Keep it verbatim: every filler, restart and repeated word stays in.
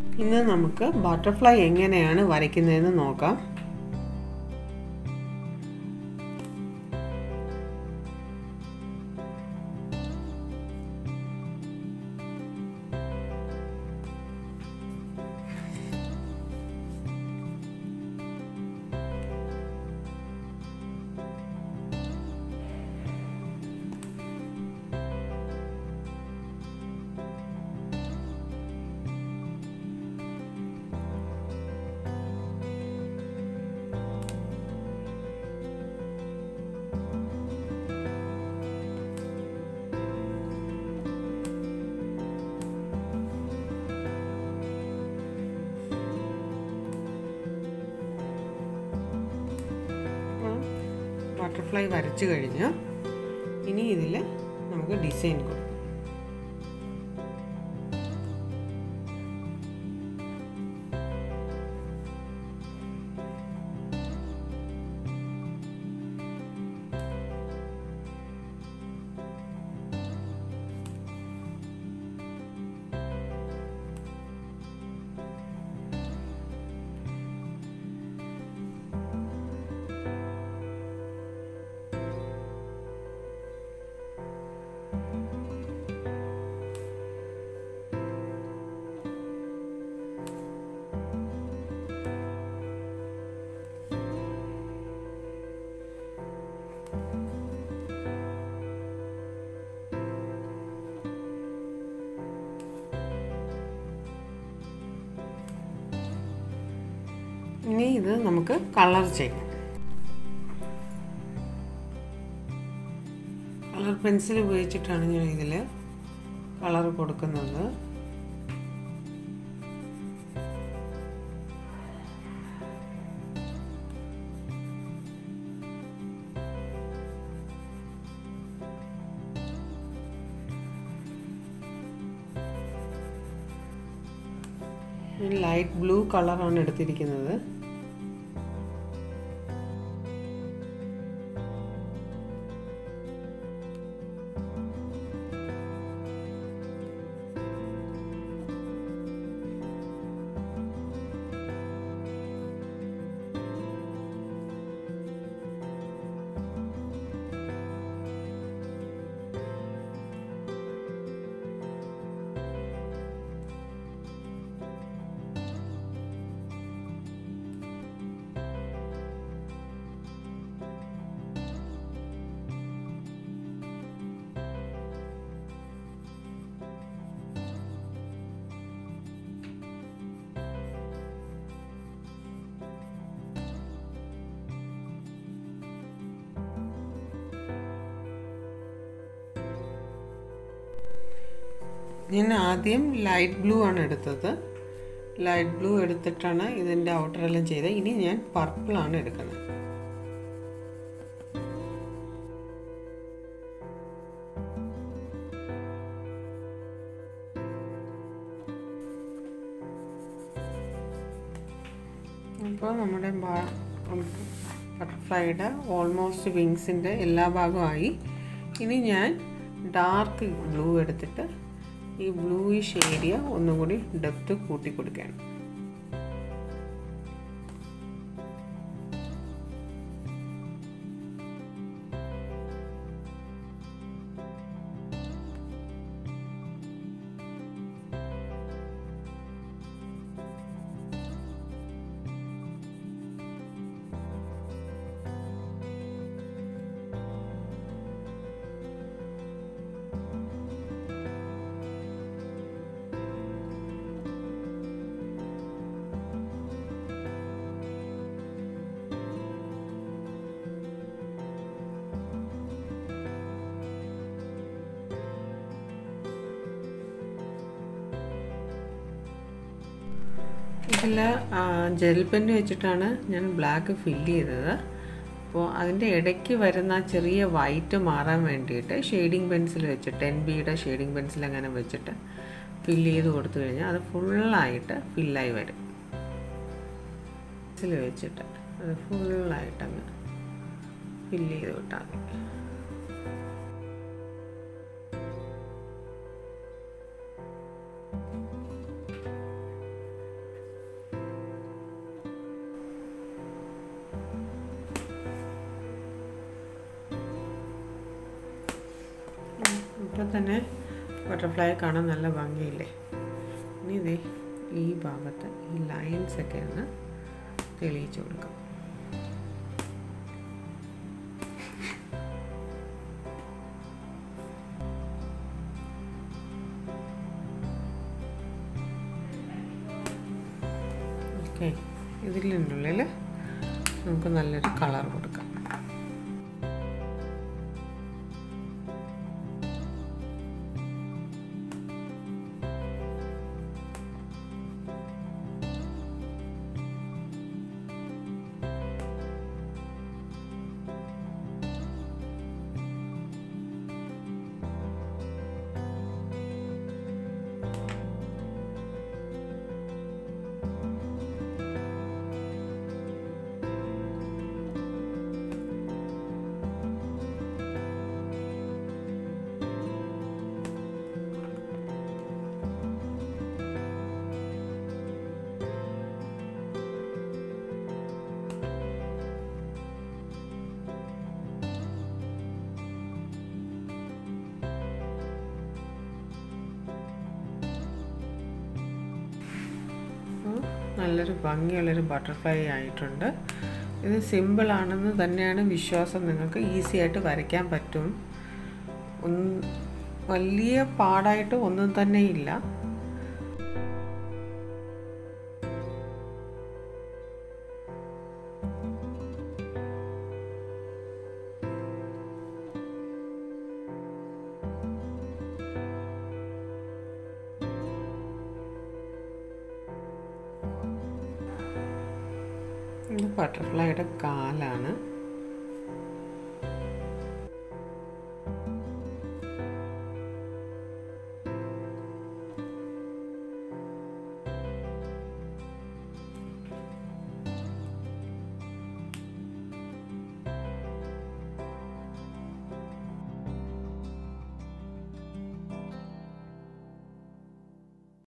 ഇന്ന് നമുക്ക് ബട്ടർഫ്ലൈ എങ്ങനെയാണ് വരയ്ക്കുന്നതെന്ന് നോക്കാം. ബട്ടർഫ്ലൈ വരച്ചു കഴിഞ്ഞ് ഇനി ഇതിൽ നമുക്ക് ഡിസൈൻ കൊടുക്കാം. ഇനി ഇത് നമുക്ക് കളർ ചെയ്യാം. കളർ പെൻസിൽ ഉപയോഗിച്ചിട്ടാണ് ഞാൻ ഇതിൽ കളർ കൊടുക്കുന്നത്. ലൈറ്റ് ബ്ലൂ കളറാണ് എടുത്തിരിക്കുന്നത്. ഞാൻ ആദ്യം ലൈറ്റ് ബ്ലൂ ആണ് എടുത്തത്. ലൈറ്റ് ബ്ലൂ എടുത്തിട്ടാണ് ഇതിൻ്റെ ഔട്ടറെല്ലാം ചെയ്തത്. ഇനി ഞാൻ പർപ്പിളാണ് എടുക്കുന്നത്. അപ്പോൾ നമ്മുടെ ബട്ടർഫ്ലൈയുടെ ഓൾമോസ്റ്റ് വിങ്സിൻ്റെ എല്ലാ ഭാഗമായി. ഇനി ഞാൻ ഡാർക്ക് ബ്ലൂ എടുത്തിട്ട് ഈ ബ്ലൂയിഷ് ഏരിയ ഒന്നുകൂടി ഡെപ്ത് കൂട്ടി കൊടുക്കുകയാണ്. ഇതിൽ ജെൽ പെന്ന് വെച്ചിട്ടാണ് ഞാൻ ബ്ലാക്ക് ഫില്ല് ചെയ്തത്. അപ്പോൾ അതിൻ്റെ ഇടയ്ക്ക് വരുന്ന ചെറിയ വൈറ്റ് മാറാൻ വേണ്ടിയിട്ട് ഷെയ്ഡിങ് പെൻസിൽ വെച്ചിട്ട് എൻ ബിയുടെ ഷെയ്ഡിങ് പെൻസിൽ അങ്ങനെ വെച്ചിട്ട് ഫില്ല് ചെയ്ത് കൊടുത്തു കഴിഞ്ഞാൽ അത് ഫുള്ളായിട്ട് ഫില്ലായി വരും. പെൻസിൽ വെച്ചിട്ട് അത് ഫുള്ളായിട്ടങ്ങ് ഫില്ല് ചെയ്ത് വിട്ടാൽ മതി. ഇപ്പോൾ തന്നെ ബട്ടർഫ്ലൈ കാണാൻ നല്ല ഭംഗിയില്ലേ. ഇനി ഇതേ ഈ ഭാഗത്ത് ഈ ലൈൻസൊക്കെ ഒന്ന് തെളിയിച്ച് കൊടുക്കാം. ഓക്കെ, ഇതിനുള്ളിൽ നമുക്ക് നല്ലൊരു കളർ കൊടുക്കാം. നല്ലൊരു ഭംഗിയുള്ളൊരു ബട്ടർഫ്ലൈ ആയിട്ടുണ്ട്. ഇത് സിമ്പിളാണെന്ന് തന്നെയാണ് വിശ്വാസം. നിങ്ങൾക്ക് ഈസി ആയിട്ട് വരയ്ക്കാൻ പറ്റും. ഒന്ന് വലിയ പാടായിട്ട് ഒന്നും തന്നെ ഇല്ല. ഇത് ബട്ടർഫ്ലൈയുടെ കാലാണ്.